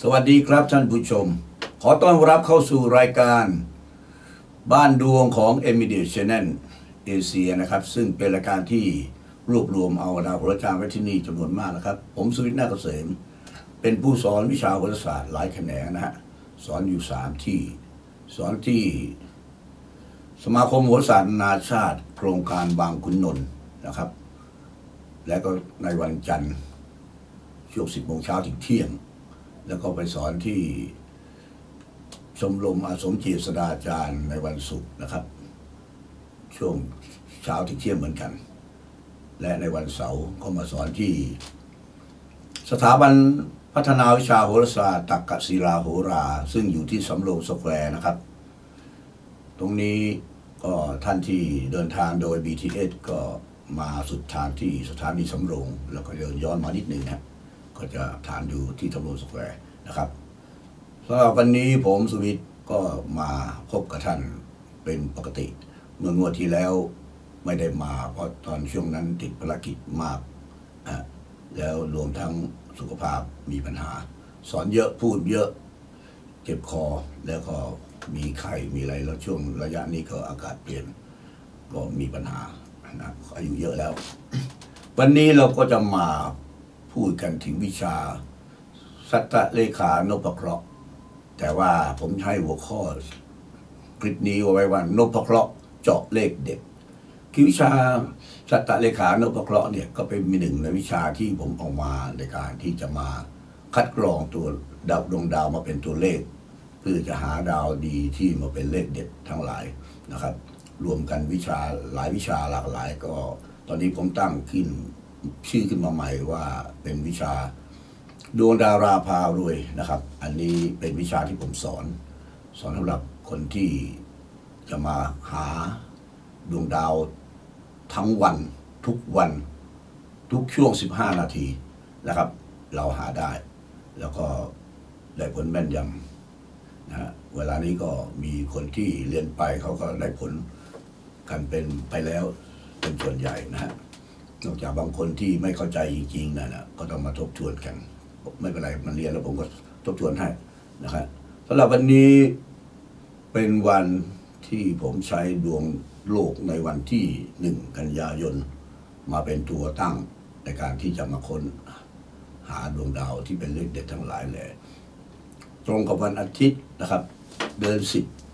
สวัสดีครับท่านผู้ชมขอต้อนรับเข้าสู่รายการบ้านดวงของ Immediate Channel เอเชียนะครับซึ่งเป็นรายการที่รวบรวมเอาดาวโหราจารย์ไว้ที่นี่จำนวนมากนะครับผมสุวิทย์นาคเกษมเป็นผู้สอนวิชาโหราศาสตร์หลายแขนงนะฮะสอนอยู่3ที่สอนที่สมาคมโหราศาสตร์นานาชาติโครงการบางขุนนนท์นะครับและก็ในวันจันทร์ช่วง10 โมงเช้าถึงเที่ยงแล้วก็ไปสอนที่ชมรมอาสมเจษฎาจารย์ในวันศุกร์นะครับช่วงเช้าถึงเที่ยงเหมือนกันและในวันเสาร์ก็มาสอนที่สถาบันพัฒนาวิชาโหราศาสตร์ตักกศิลาโหราซึ่งอยู่ที่สำโรงสแควร์นะครับตรงนี้ก็ท่านที่เดินทางโดย BTS ก็มาสุดทางที่สถานีสำโรงแล้วก็เดินย้อนมานิดหนึ่งนะก็จะทานอยู่ที่สำโรงสแควร์นะครับสำหรับวันนี้ผมสุวิทย์ก็มาพบกับท่านเป็นปกติเมื่องวดที่แล้วไม่ได้มาเพราะตอนช่วงนั้นติดภารกิจมากแล้วรวมทั้งสุขภาพมีปัญหาสอนเยอะพูดเยอะเจ็บคอแล้วก็มีไข้มีอะไรแล้วช่วงระยะนี้ก็อากาศเปลี่ยนก็มีปัญหานะอายุเยอะแล้ว วันนี้เราก็จะมาพูดกันถึงวิชาสัตตเลขานพเคราะห์แต่ว่าผมใช้หัวข้อคลิปนี้เอาไว้ว่านพเคราะห์เจาะเลขเด็ดคือวิชาสัตตเลขานพเคราะห์เนี่ยก็เป็นหนึ่งในวิชาที่ผมเอามาในการที่จะมาคัดกรองตัวดวงดาวมาเป็นตัวเลขเพื่อจะหาดาวดีที่มาเป็นเลขเด็ดทั้งหลายนะครับรวมกันวิชาหลายวิชาหลากหลายก็ตอนนี้ผมตั้งขึ้นชื่อขึ้นมาใหม่ว่าเป็นวิชาดวงดาราพารวยนะครับอันนี้เป็นวิชาที่ผมสอนสำหรับคนที่จะมาหาดวงดาวทั้งวันทุกวันทุกช่วง15 นาทีนะครับเราหาได้แล้วก็ได้ผลแม่นยำนะฮะเวลานี้ก็มีคนที่เรียนไปเขาก็ได้ผลกันเป็นไปแล้วเป็นส่วนใหญ่นะฮะนอกจากบางคนที่ไม่เข้าใจจริงๆนะก็ต้องมาทบทวนกันไม่เป็นไรมันเรียนแล้วผมก็ทบทวนให้นะครับสำหรับวันนี้เป็นวันที่ผมใช้ดวงโลกในวันที่1 กันยายนมาเป็นตัวตั้งในการที่จะมาค้นหาดวงดาวที่เป็นเลขเด็ดทั้งหลายแหละตรงกับวันอาทิตย์นะครับเดือน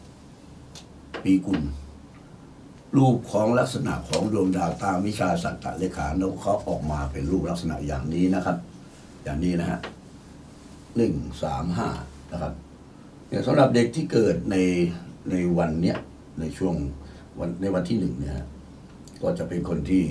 10 ปีกุลรูปของลักษณะของดวงดาวตามวิชาสัตตเลขานพเขาออกมาเป็นรูปลักษณะอย่างนี้นะครับอย่างนี้นะฮะ1 3 5นะครับเนี่ยสำหรับเด็กที่เกิดในวันเนี้ยในช่วงวันที่1เนี่ยก็จะเป็นคนที่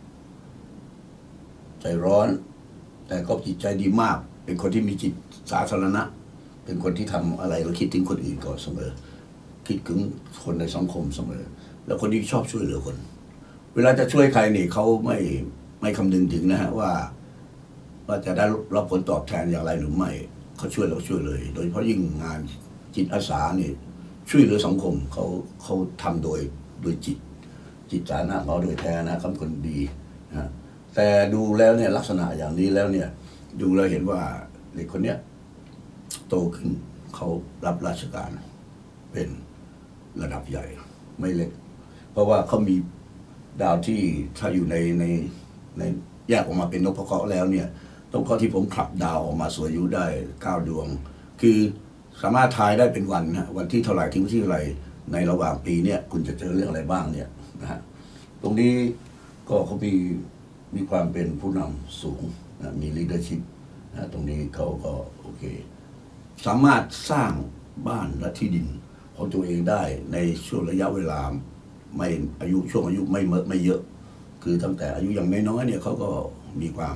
ใจร้อนแต่ก็จิตใจดีมากเป็นคนที่มีจิตสาธารณะเป็นคนที่ทำอะไรก็คิดถึงคนอื่นก่อนเสมอคิดถึงคนในสังคมเสมอแล้วคนที่ชอบช่วยเหลือคนเวลาจะช่วยใครนี่เขาไม่คำนึงถึงนะฮะว่าจะได้รับผลตอบแทนอย่างไรหรือไม่เขาช่วยเราช่วยเลยโดยเฉพาะยิ่งงานจิตอาสานี่ช่วยเหลือสังคมเขาทำโดยจิตสาธารณะเขาโดยแท้นะคำคนดีนะแต่ดูแล้วเนี่ยลักษณะอย่างนี้แล้วเนี่ยดูแล้วเห็นว่าเด็กคนเนี้ยโตขึ้นเขารับราชการเป็นระดับใหญ่ไม่เล็กเพราะว่าเขามีดาวที่ถ้าอยู่ในแยกออกมาเป็นนพเคราะห์แล้วเนี่ยนพเคราะห์ที่ผมขับดาวออกมาสวยอยู่ได้9 ดวงคือสามารถทายได้เป็นวันนะวันที่เท่าไหร่ถึงวันที่เท่าไหร่ในระหว่างปีเนี่ยคุณจะเจอเรื่องอะไรบ้างเนี่ยนะฮะตรงนี้ก็เขามีความเป็นผู้นำสูงนะมี leadership นะตรงนี้เขาก็โอเคสามารถสร้างบ้านและที่ดินของตัวเองได้ในช่วงระยะเวลาไม่ช่วงอายุไม่เยอะคือตั้งแต่อายุยังน้อยๆเนี่ยเขาก็มีความ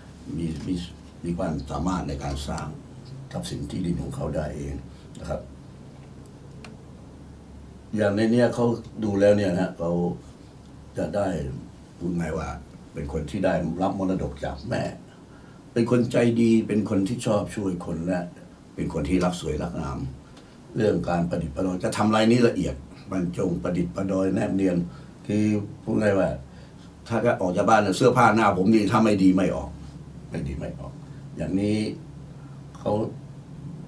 สามารถในการสร้างทรัพย์สินที่ดินของเขาได้เองนะครับอย่างในนี้เขาดูแล้วเนี่ยนะเขาจะได้พูดไงว่าเป็นคนที่ได้รับมรดกจากแม่เป็นคนใจดีเป็นคนที่ชอบช่วยคนและเป็นคนที่รักสวยรักงามเรื่องการประดิษฐ์ประดอยจะทำอะไรนี้ละเอียดบรรจงประดิษฐ์ประดอยแนบเนียนคือพูดไงว่าถ้าออกจากบ้านเสื้อผ้าหน้าผมนี่ถ้าไม่ดีไม่ออกอย่างนี้เขา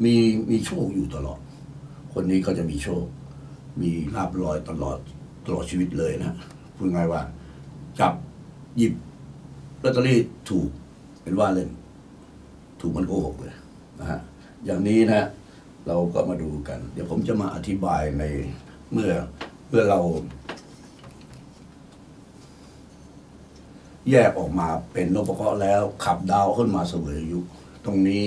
มีโชคอยู่ตลอดคนนี้เขาจะมีโชคมีลาภลอยตลอดชีวิตเลยนะพูดง่ายว่าจับหยิบลอตเตอรี่ถูกเป็นว่าเล่นถูกมันโกหกเลยนะฮะอย่างนี้นะเราก็มาดูกันเดี๋ยวผมจะมาอธิบายในเมื่อเราแยกออกมาเป็นนพเคราะห์แล้วขับดาวขึ้นมาเสวยอายุตรงนี้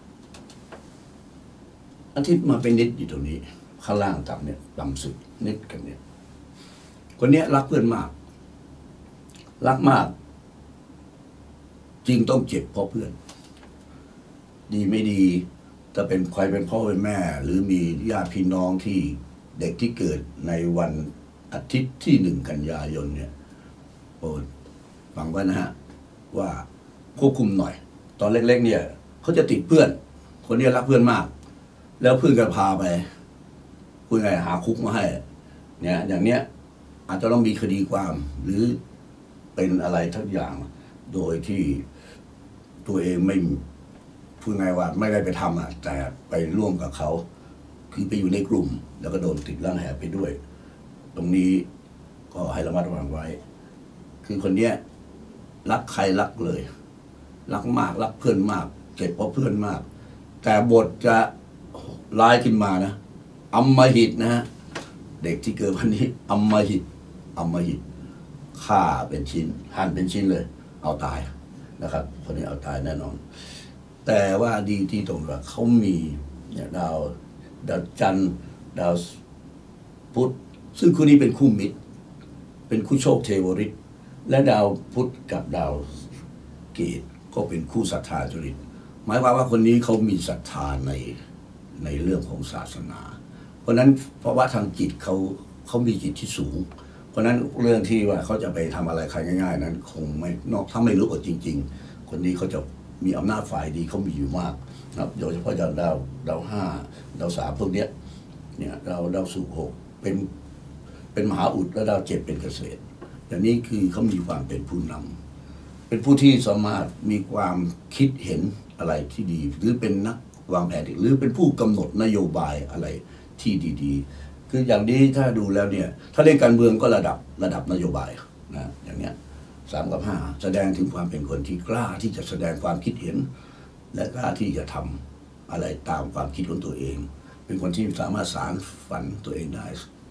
อาทิตย์มาเป็นนิดอยู่ตรงนี้ข้างล่างต่ำเนี่ยต่ำสุดนิดกันเนี่ยคนนี้รักเพื่อนมากรักมากจริงต้องเจ็บเพราะเพื่อนดีไม่ดีถ้าเป็นใครเป็นพ่อเป็นแม่หรือมีญาติพี่น้องที่เด็กที่เกิดในวันอาทิตย์ที่1 กันยายนเนี่ยโปรดฟังไว้นะฮะว่าควบคุมหน่อยตอนเล็กๆเนี่ยเขาจะติดเพื่อนคนนี้รักเพื่อนมากแล้วเพื่อนก็พาไปพูดไงหาคุกมาให้เนี่ยอย่างเนี้ยอาจจะต้องมีคดีความหรือเป็นอะไรทั้งอย่างโดยที่ตัวเองไม่พูดไงว่าไม่ได้ไปทำแต่ไปร่วมกับเขาคือไปอยู่ในกลุ่มแล้วก็โดนติดร่างแหไปด้วยตรงนี้ก็ให้ระมัดระวังไว้คือคนเนี้ยรักใครรักเลยรักมากรักเพื่อนมากเจ็บเพราะเพื่อนมากแต่บทจะร้ายขึ้นมานะอำมหิตนะฮะเด็กที่เกิดวันนี้อำมหิตฆ่าเป็นชิ้นหั่นเป็นชิ้นเลยเอาตายนะครับคนนี้เอาตายแน่นอนแต่ว่าดีที่ตรงว่าเขามีเนี่ยดาวจันทร์ดาวพุธซึ่งคู่นี้เป็นคู่มิตรเป็นคู่โชคเทวฤทธิ์และดาวพุธกับดาวเกตก็เป็นคู่ศรัทธาจริตหมายความว่าคนนี้เขามีศรัทธาในเรื่องของศาสนาเพราะนั้นเพราะว่าทางจิตเขามีจิตที่สูงเพราะนั้นเรื่องที่ว่าเขาจะไปทำอะไรใครง่ายๆนั้นคงไม่นอกถ้าไม่รู้กฎจริงๆคนนี้เขาจะมีอำนาจฝ่ายดีเขามีอยู่มากนะครับโดยเฉพาะดาว5ดาว3พวกเนี้ยเนี่ยดาวศุกร์6เป็นมหาอุดและดาว7เป็นเกษตรอย่างนี้คือเขามีความเป็นผู้นำเป็นผู้ที่สามารถมีความคิดเห็นอะไรที่ดีหรือเป็นนักวางแผนหรือเป็นผู้กำหนดนโยบายอะไรที่ดีๆคืออย่างนี้ถ้าดูแล้วเนี่ยถ้าเล่นการเมืองก็ระดับนโยบายนะอย่างเนี้ย3 กับ 5แสดงถึงความเป็นคนที่กล้าที่จะแสดงความคิดเห็นและกล้าที่จะทำอะไรตามความคิดของตัวเองเป็นคนที่สามารถสานฝันตัวเองได้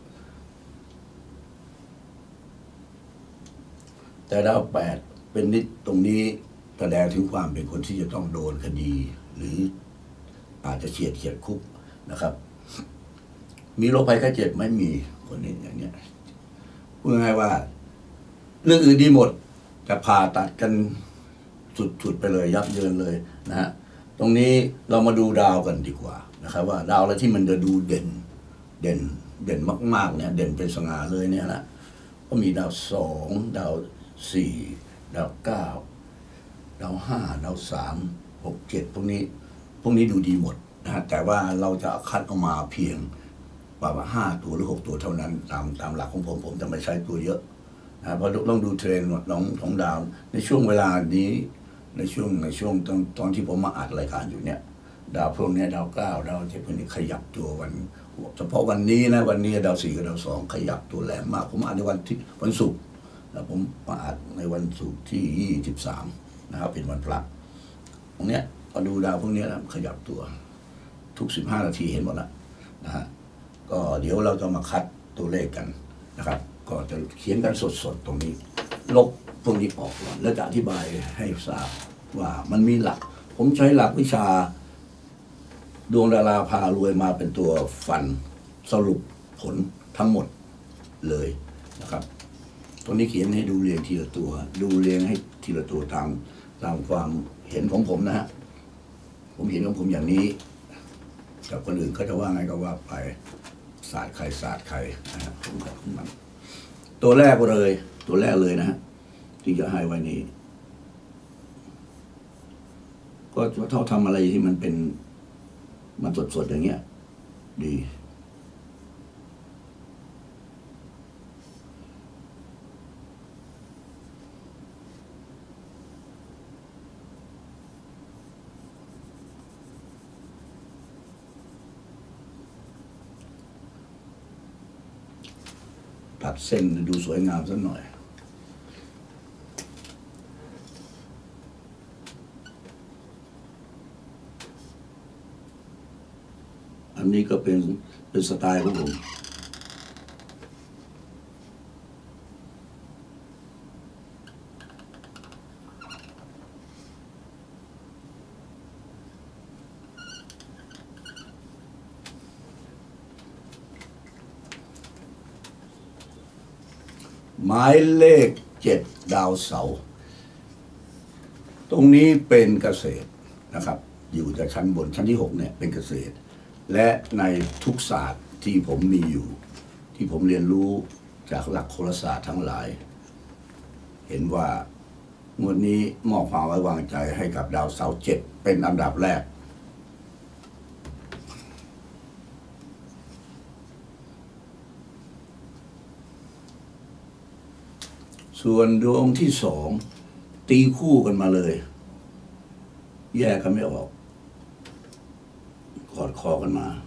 แต่ดาว8เป็นนิดตรงนี้แสดงถึงความเป็นคนที่จะต้องโดนคดีหรืออาจจะเฉียดคุกนะครับมีโรคภัยไข้เจ็บไม่มีคนนี้อย่างเนี้ยพูดง่ายว่าเรื่องอื่นดีหมดจะผ่าตัดกันสุดไปเลยยับเยินเลยนะฮะตรงนี้เรามาดูดาวกันดีกว่านะครับว่าดาวอะไรที่มันจะดูเด่นมากๆเนี่ยเด่นเป็นสง่าเลยเนี่ยนะก็มีดาว2ดาว4ดาว9ดาว5ดาว3 6 7พวกนี้ดูดีหมดนะฮะแต่ว่าเราจะคัดออกมาเพียงประมาณ5 ตัวหรือ6 ตัวเท่านั้นตามหลักของผมจะไม่ใช้ตัวเยอะนะเพราะต้องดูเทรนด์ของดาวในช่วงเวลานี้ในช่วงตอนที่ผมมาอัดรายการอยู่เนี่ยดาวพวกนี้ดาว9ดาว7พวกนี้ขยับตัวเฉพาะวันนี้นะวันนี้ดาว4กับดาว2ขยับตัวแรงมากผมอ่านในวันศุกร์แล้วผมมาอัดในวันศุกร์ที่23นะครับเป็นวันพระตรงเนี้ยก็ดูดาวพวกนี้นะขยับตัวทุก15 นาทีเห็นหมดแล้วนะฮะก็เดี๋ยวเราจะมาคัดตัวเลขกันนะครับก็จะเขียนกันสดตรงนี้ลบพวกนี้ออกก่อนแล้วจะอธิบายให้ทราบว่ามันมีหลักผมใช้หลักวิชาดวงดาราพารวยมาเป็นตัวฟันสรุปผลทั้งหมดเลยนะครับตรงนี้เขียนให้ดูเรียงทีละตัวดูเรียงให้ทีละตัวตามความเห็นของผมนะฮะผมเห็นของผมอย่างนี้กับคนอื่นเขาจะว่าไงก็ว่าไปศาสตร์ใครนะครับผมกับมันตัวแรกเลยนะฮะที่จะให้ไว้นี้ก็เท่าทำอะไรที่มันเป็นมันสดอย่างเงี้ยดีตัดเส้นดูสวยงามสักหน่อยอันนี้ก็เป็นสไตล์ของผมหมายเลข7ดาวเสาร์ตรงนี้เป็นเกษตรนะครับอยู่จากชั้นบนชั้นที่6เนี่ยเป็นเกษตรและในทุกศาสตร์ที่ผมมีอยู่ที่ผมเรียนรู้จากหลักโหราศาสตร์ทั้งหลายเห็นว่างวดนี้มอบความไว้วางใจให้กับดาวเสาร์7เป็นอันดับแรกส่วนดวงที่2ตีคู่กันมาเลยแยกกันไม่ออกกอดคอกันมา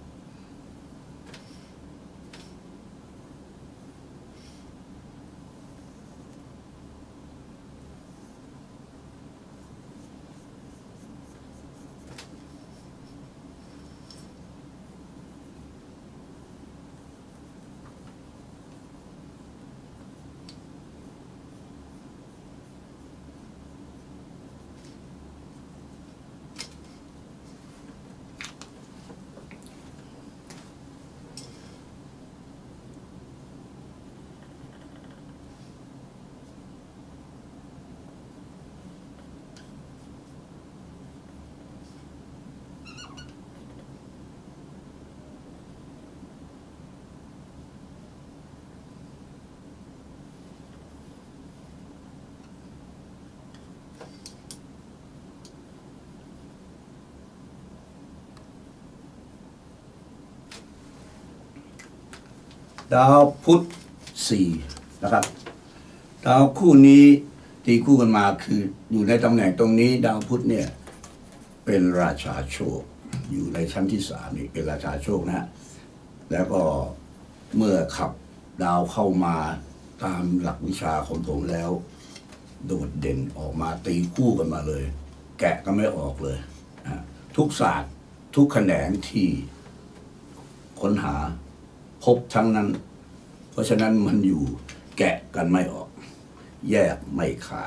ดาวพุธ4นะครับดาวคู่นี้ตีคู่กันมาคืออยู่ในตำแหน่งตรงนี้ดาวพุธเนี่ยเป็นราชาโชคอยู่ในชั้นที่3นี่เป็นราชาโชคนะแล้วก็เมื่อขับดาวเข้ามาตามหลักวิชาของผมแล้วโดดเด่นออกมาตีคู่กันมาเลยแกะก็ไม่ออกเลยทุกศาสตร์ทุกแขนงที่ค้นหาพบทั้งนั้นเพราะฉะนั้นมันอยู่แกะกันไม่ออกแยกไม่ขาด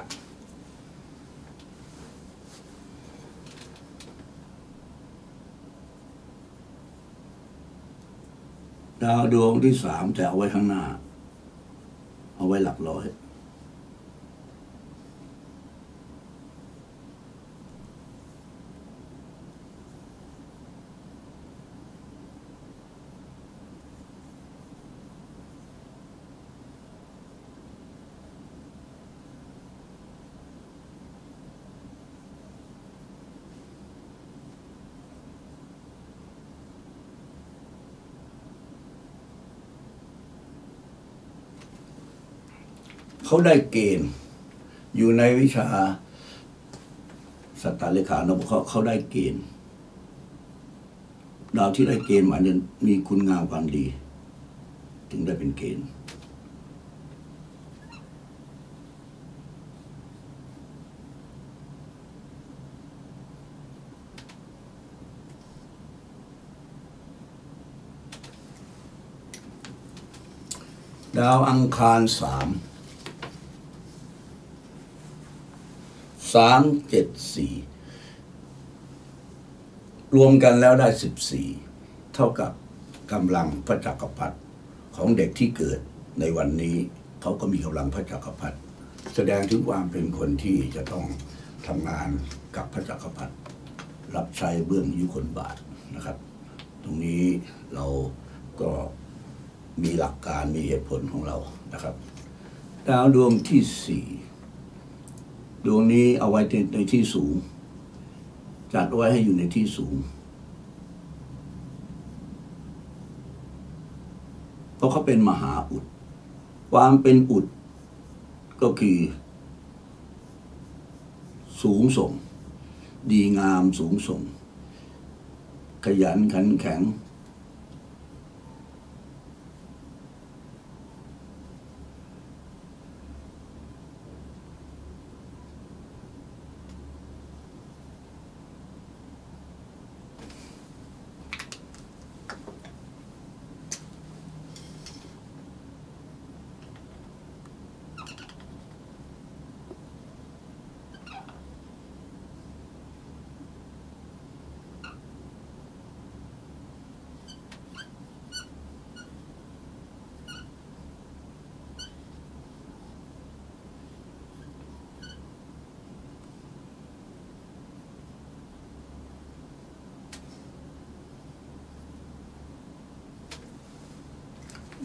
ดาวดวงที่3จะเอาไว้ข้างหน้าเอาไว้หลักร้อยเขาได้เกณฑ์อยู่ในวิชาสัตตเลขานพเขาได้เกณฑ์ดาวที่ได้เกณฑ์มันจะมีคุณงามความดีถึงได้เป็นเกณฑ์ดาวอังคาร3 7 4รวมกันแล้วได้14เท่ากับกำลังพระจักรพรรดิของเด็กที่เกิดในวันนี้เขาก็มีกำลังพระจักรพรรดิแสดงถึงความเป็นคนที่จะต้องทำงานกับพระจักรพรรดิรับใช้เบื้องยุคลบาทนะครับตรงนี้เราก็มีหลักการมีเหตุผลของเรานะครับดาวดวงที่4ดวงนี้เอาไว้ในที่สูงจัดไว้ให้อยู่ในที่สูงเพราะเขาเป็นมหาอุดความเป็นอุดก็คือสูงส่งดีงามสูงส่งขยันขันแข็ง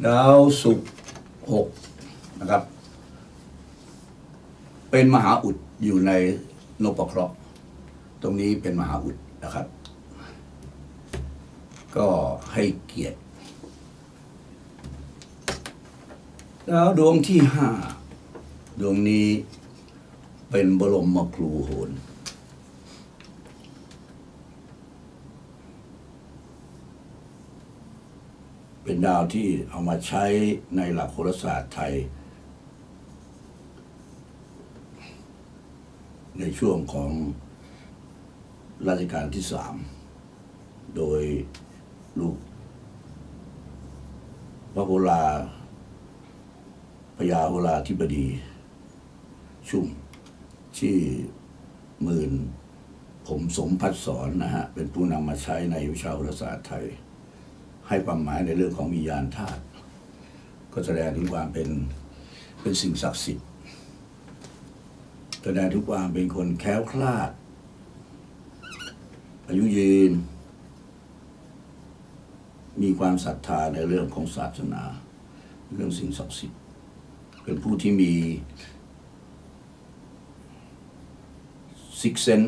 ดาวศุกร์6นะครับเป็นมหาอุดอยู่ในนพเคราะห์ตรงนี้เป็นมหาอุดนะครับก็ให้เกียรติแล้วดวงที่5ดวงนี้เป็นบรมครูโหรเป็นดาวที่เอามาใช้ในหลักโหราศาสตร์ไทยในช่วงของรัชกาลที่3โดยลูกพระโหราพญาโหราธิบดีชุ่มชื่อหมื่นผมสมพัฒสอนนะฮะเป็นผู้นำมาใช้ในวิชาโหราศาสตร์ไทยให้ความหมายในเรื่องของวิญญาณธาตุก็แสดงถึงความเป็นสิ่งศักดิ์สิทธิ์แสดงถึงความเป็นคนแคล้วคลาดอายุยืนมีความศรัทธาในเรื่องของศาสนาเรื่องสิ่งศักดิ์สิทธิ์เป็นผู้ที่มีซิกเซน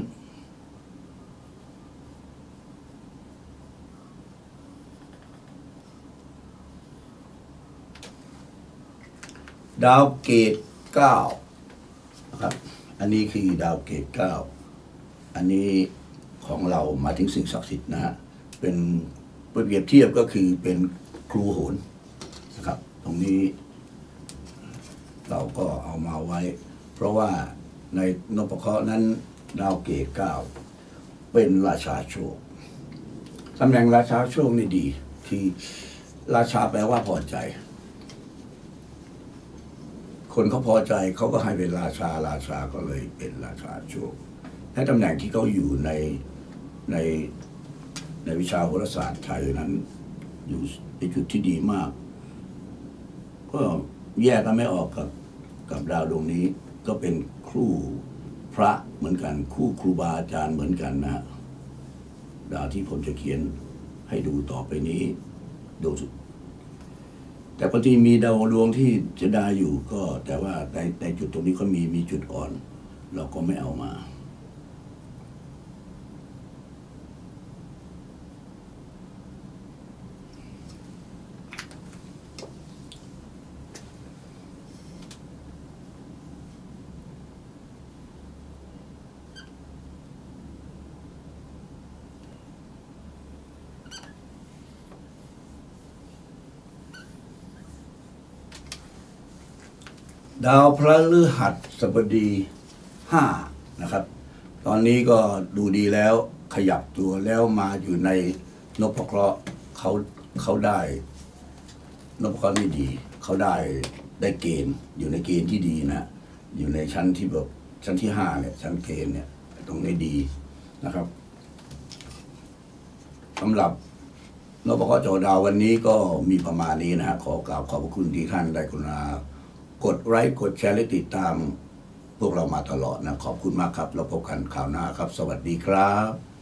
ดาวเกต9นะครับอันนี้คือดาวเกต9อันนี้ของเรามาถึงสิ่งศักดิ์สิทธิ์นะฮะเป็นเปรียบเทียบก็คือเป็นครูโหรนะครับตรงนี้เราก็เอามาไว้เพราะว่าในนพเคราะห์นั้นดาวเกต9เป็นราชาโชคตำแหน่งราชาโชคนี่ดีที่ราชาแปลว่าพอใจคนเขาพอใจเขาก็ให้เป็นราชาก็เลยเป็นราชาโชคและตำแหน่งที่เขาอยู่ในวิชาโหราศาสตร์ไทยนั้นอยู่ในจุดที่ดีมากก็แยกกันไม่ออกกับดาวดวงนี้ก็เป็นครูพระเหมือนกันคู่ครูบาอาจารย์เหมือนกันนะดาวที่ผมจะเขียนให้ดูต่อไปนี้ดูแต่บางทีมีดาวดวงที่จะได้อยู่ก็แต่ว่าในจุดตรงนี้ก็มีจุดอ่อนเราก็ไม่เอามาดาวพฤหัสบดี5นะครับตอนนี้ก็ดูดีแล้วขยับตัวแล้วมาอยู่ในนพเคราะห์เขาได้นพเคราะห์นี่ดีเขาได้เกณฑ์อยู่ในเกณฑ์ที่ดีนะอยู่ในชั้นที่แบบชั้นที่5เนี่ยชั้นเกณฑ์เนี่ยตรงนี้ดีนะครับสำหรับนพเคราะห์จอดาววันนี้ก็มีประมาณนี้นะฮะขอกราบขอบพระคุณที่ท่านได้กรุณากดไลค์กดแชร์และติดตามพวกเรามาตลอดนะขอบคุณมากครับแล้วพบกันข่าวหน้าครับสวัสดีครับ